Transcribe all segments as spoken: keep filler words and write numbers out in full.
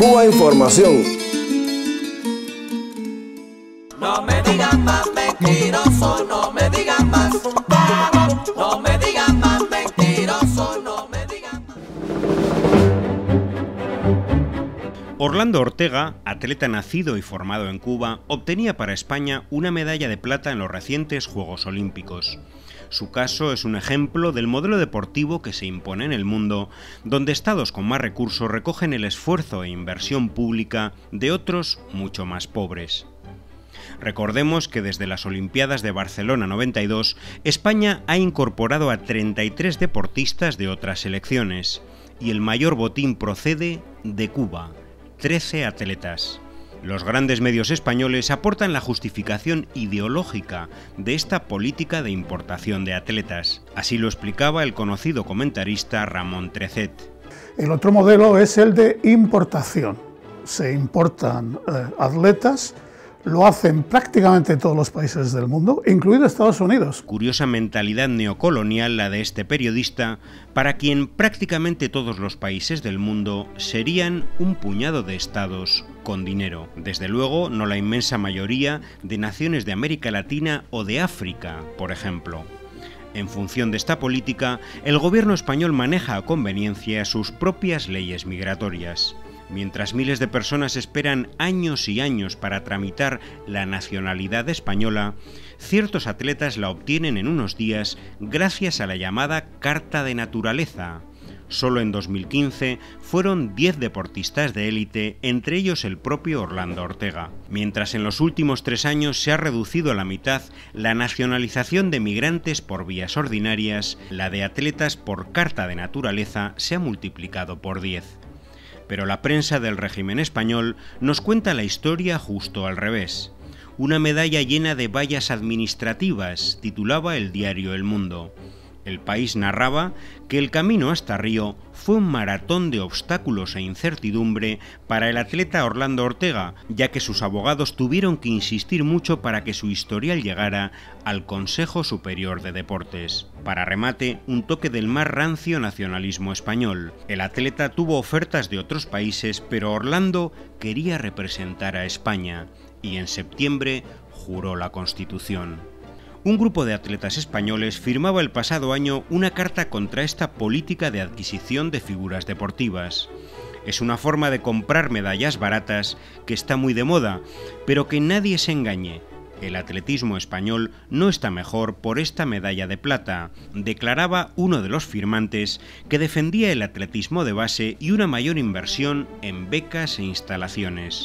Cuba Información. No me digan más mentiroso, no me digan más. No me digan más mentiroso, no me digan más. Orlando Ortega, atleta nacido y formado en Cuba, obtenía para España una medalla de plata en los recientes Juegos Olímpicos. Su caso es un ejemplo del modelo deportivo que se impone en el mundo, donde estados con más recursos recogen el esfuerzo e inversión pública de otros mucho más pobres. Recordemos que desde las Olimpiadas de Barcelona noventa y dos, España ha incorporado a treinta y tres deportistas de otras selecciones, y el mayor botín procede de Cuba, trece atletas. Los grandes medios españoles aportan la justificación ideológica de esta política de importación de atletas. Así lo explicaba el conocido comentarista Ramón Trecet. El otro modelo es el de importación. Se importan eh, atletas, lo hacen prácticamente todos los países del mundo, incluido Estados Unidos. Curiosa mentalidad neocolonial la de este periodista, para quien prácticamente todos los países del mundo serían un puñado de estados con dinero. Desde luego, no la inmensa mayoría de naciones de América Latina o de África, por ejemplo. En función de esta política, el gobierno español maneja a conveniencia sus propias leyes migratorias. Mientras miles de personas esperan años y años para tramitar la nacionalidad española, ciertos atletas la obtienen en unos días gracias a la llamada Carta de Naturaleza. Solo en dos mil quince fueron diez deportistas de élite, entre ellos el propio Orlando Ortega. Mientras en los últimos tres años se ha reducido a la mitad la nacionalización de migrantes por vías ordinarias, la de atletas por Carta de Naturaleza se ha multiplicado por diez. Pero la prensa del régimen español nos cuenta la historia justo al revés. Una medalla llena de vallas administrativas, titulaba el diario El Mundo. El País narraba que el camino hasta Río fue un maratón de obstáculos e incertidumbre para el atleta Orlando Ortega, ya que sus abogados tuvieron que insistir mucho para que su historial llegara al Consejo Superior de Deportes. Para remate, un toque del más rancio nacionalismo español. El atleta tuvo ofertas de otros países, pero Orlando quería representar a España y en septiembre juró la Constitución. Un grupo de atletas españoles firmaba el pasado año una carta contra esta política de adquisición de figuras deportivas. Es una forma de comprar medallas baratas que está muy de moda, pero que nadie se engañe. El atletismo español no está mejor por esta medalla de plata, declaraba uno de los firmantes, que defendía el atletismo de base y una mayor inversión en becas e instalaciones.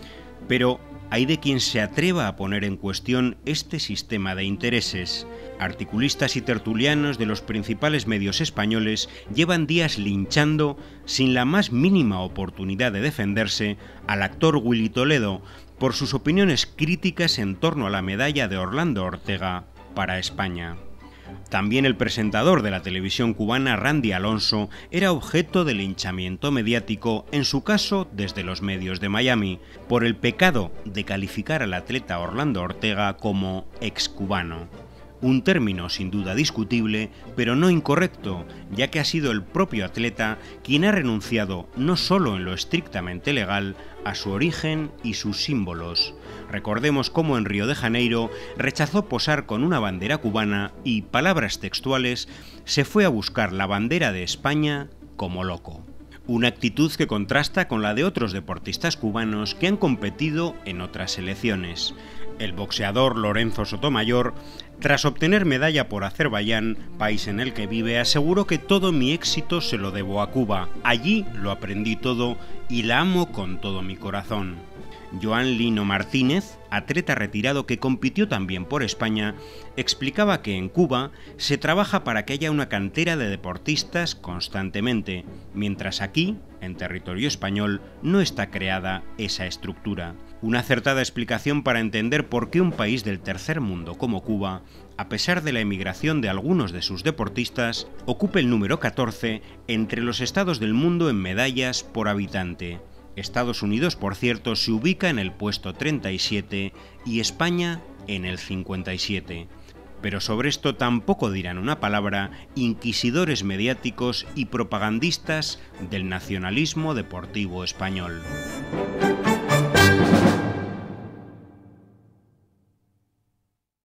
Pero hay de quien se atreva a poner en cuestión este sistema de intereses. Articulistas y tertulianos de los principales medios españoles llevan días linchando, sin la más mínima oportunidad de defenderse, al actor Willy Toledo por sus opiniones críticas en torno a la medalla de Orlando Ortega para España. También el presentador de la televisión cubana, Randy Alonso, era objeto de linchamiento mediático, en su caso desde los medios de Miami, por el pecado de calificar al atleta Orlando Ortega como excubano. Un término sin duda discutible, pero no incorrecto, ya que ha sido el propio atleta quien ha renunciado, no solo en lo estrictamente legal, a su origen y sus símbolos. Recordemos cómo en Río de Janeiro rechazó posar con una bandera cubana y, palabras textuales, se fue a buscar la bandera de España como loco. Una actitud que contrasta con la de otros deportistas cubanos que han competido en otras selecciones. El boxeador Lorenzo Sotomayor, tras obtener medalla por Azerbaiyán, país en el que vive, aseguró que todo mi éxito se lo debo a Cuba. Allí lo aprendí todo y la amo con todo mi corazón. Joan Lino Martínez, atleta retirado que compitió también por España, explicaba que en Cuba se trabaja para que haya una cantera de deportistas constantemente, mientras aquí, en territorio español, no está creada esa estructura. Una acertada explicación para entender por qué un país del tercer mundo como Cuba, a pesar de la emigración de algunos de sus deportistas, ocupa el número catorce entre los estados del mundo en medallas por habitante. Estados Unidos, por cierto, se ubica en el puesto treinta y siete y España en el cincuenta y siete. Pero sobre esto tampoco dirán una palabra inquisidores mediáticos y propagandistas del nacionalismo deportivo español.